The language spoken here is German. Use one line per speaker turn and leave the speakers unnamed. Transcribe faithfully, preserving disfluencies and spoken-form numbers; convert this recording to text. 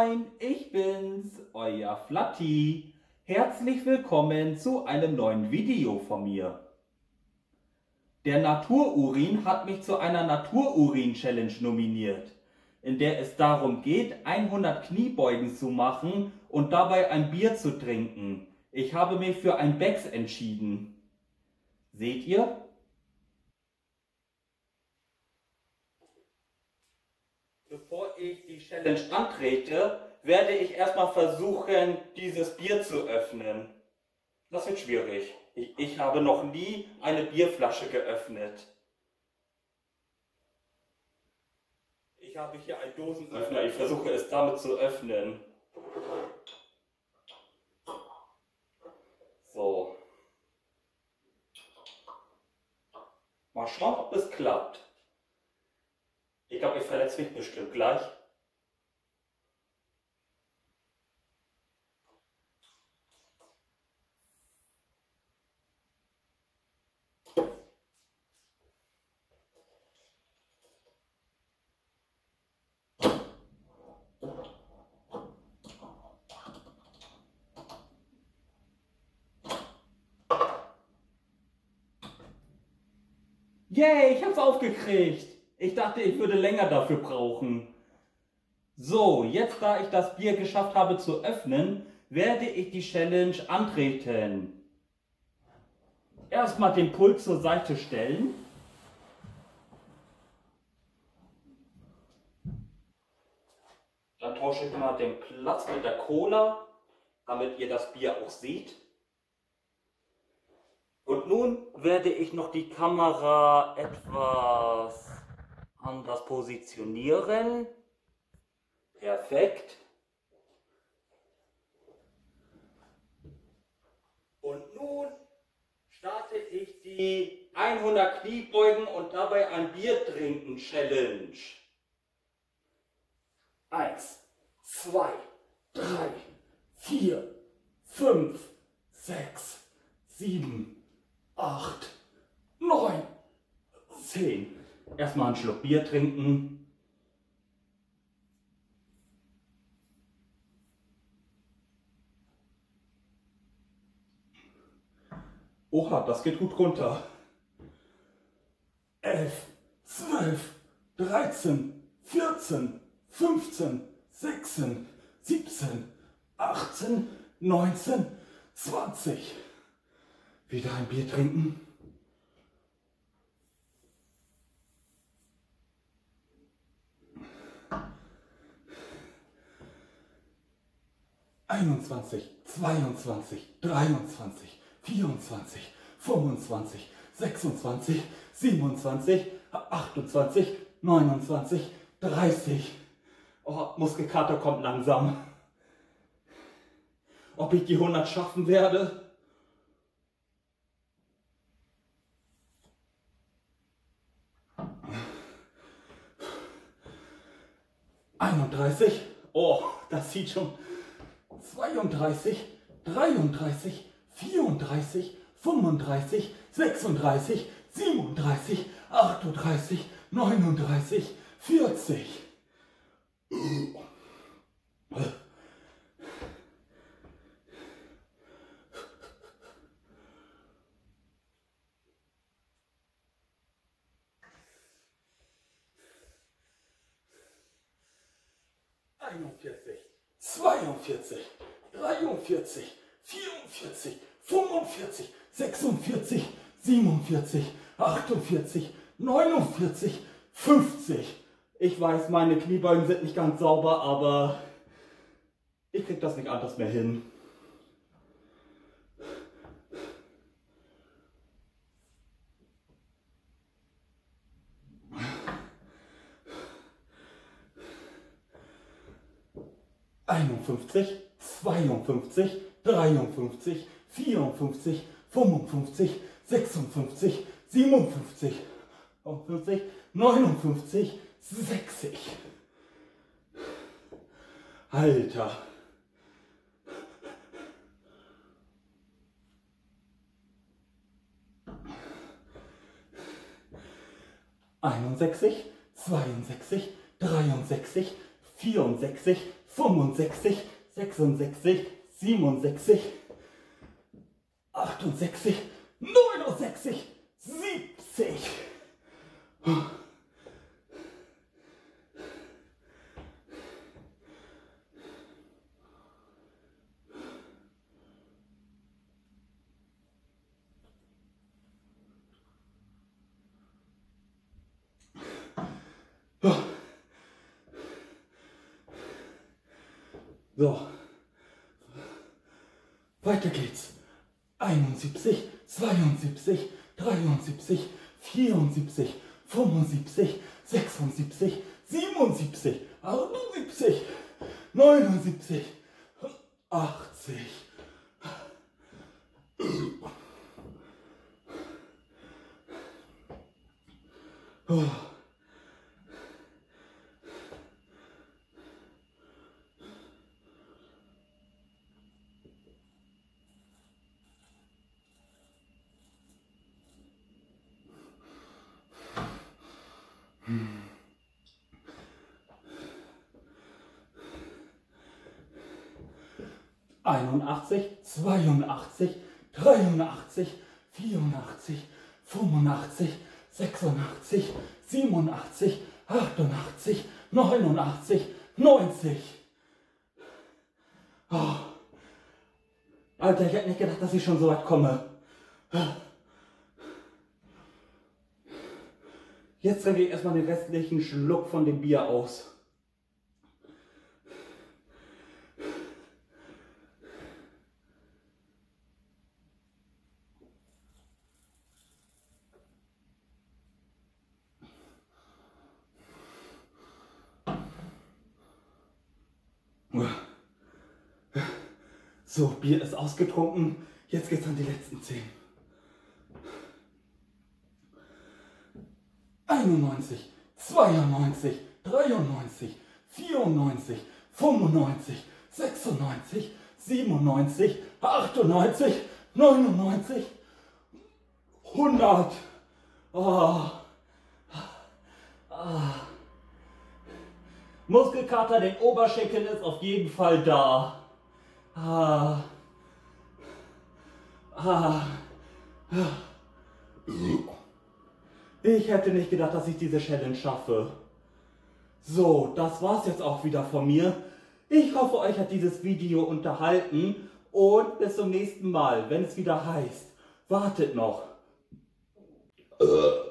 Moin, ich bin's, euer Flatti. Herzlich willkommen zu einem neuen Video von mir. Der Natururin hat mich zu einer Natururin-Challenge nominiert, in der es darum geht, hundert Kniebeugen zu machen und dabei ein Bier zu trinken. Ich habe mich für ein Becks entschieden. Seht ihr? Bevor ich die Challenge antrete, werde ich erstmal versuchen, dieses Bier zu öffnen. Das wird schwierig. Ich, ich habe noch nie eine Bierflasche geöffnet. Ich habe hier einen Dosenöffner. Ich versuche es damit zu öffnen. So. Mal schauen, ob es klappt. Ich glaube, ich verletze mich bestimmt gleich. Yay, ich hab's aufgekriegt. Ich dachte, ich würde länger dafür brauchen. So, jetzt da ich das Bier geschafft habe zu öffnen, werde ich die Challenge antreten. Erstmal den Pult zur Seite stellen. Dann tausche ich mal den Platz mit der Cola, damit ihr das Bier auch seht. Und nun werde ich noch die Kamera etwas anders positionieren. Perfekt. Und nun starte ich die hundert Kniebeugen und dabei ein Bier trinken Challenge. Eins, zwei, drei, vier, fünf, sechs, sieben, acht, neun, zehn. Erstmal einen Schluck Bier trinken. Oha, das geht gut runter. elf, zwölf, dreizehn, vierzehn, fünfzehn, sechzehn, siebzehn, achtzehn, neunzehn, zwanzig. Wieder ein Bier trinken. einundzwanzig, zweiundzwanzig, dreiundzwanzig, vierundzwanzig, fünfundzwanzig, sechsundzwanzig, siebenundzwanzig, achtundzwanzig, neunundzwanzig, dreißig. Oh, Muskelkater kommt langsam. Ob ich die hundert schaffen werde? einunddreißig. Oh, das sieht schon. zweiunddreißig, dreiunddreißig, vierunddreißig, fünfunddreißig, sechsunddreißig, siebenunddreißig, achtunddreißig, neununddreißig, vierzig. einundvierzig, zweiundvierzig, dreiundvierzig, vierundvierzig, fünfundvierzig, sechsundvierzig, siebenundvierzig, achtundvierzig, neunundvierzig, fünfzig. Ich weiß, meine Kniebeugen sind nicht ganz sauber, aber ich krieg das nicht anders mehr hin. einundfünfzig, zweiundfünfzig, dreiundfünfzig, vierundfünfzig, fünfundfünfzig, sechsundfünfzig, siebenundfünfzig, achtundfünfzig, neunundfünfzig, sechzig. Alter. einundsechzig, zweiundsechzig, dreiundsechzig, vierundsechzig, fünfundsechzig, sechsundsechzig, siebenundsechzig, achtundsechzig, neunundsechzig, siebzig. So, weiter geht's. einundsiebzig, zweiundsiebzig, dreiundsiebzig, vierundsiebzig, fünfundsiebzig, sechsundsiebzig, siebenundsiebzig, achtundsiebzig, neunundsiebzig, achtzig. Oh. einundachtzig, zweiundachtzig, dreiundachtzig, vierundachtzig, fünfundachtzig, sechsundachtzig, siebenundachtzig, achtundachtzig, neunundachtzig, neunzig. Oh. Alter, ich hätte nicht gedacht, dass ich schon so weit komme. Jetzt trinke ich erstmal den restlichen Schluck von dem Bier aus. So, Bier ist ausgetrunken. Jetzt geht's an die letzten zehn. einundneunzig, zweiundneunzig, dreiundneunzig, vierundneunzig, fünfundneunzig, sechsundneunzig, siebenundneunzig, achtundneunzig, neunundneunzig, hundert. Oh. Ah. Muskelkater den Oberschenkeln ist auf jeden Fall da. Ah. Ah. Ich hätte nicht gedacht, dass ich diese Challenge schaffe. So, das war's jetzt auch wieder von mir. Ich hoffe, euch hat dieses Video unterhalten und bis zum nächsten Mal, wenn es wieder heißt, wartet noch.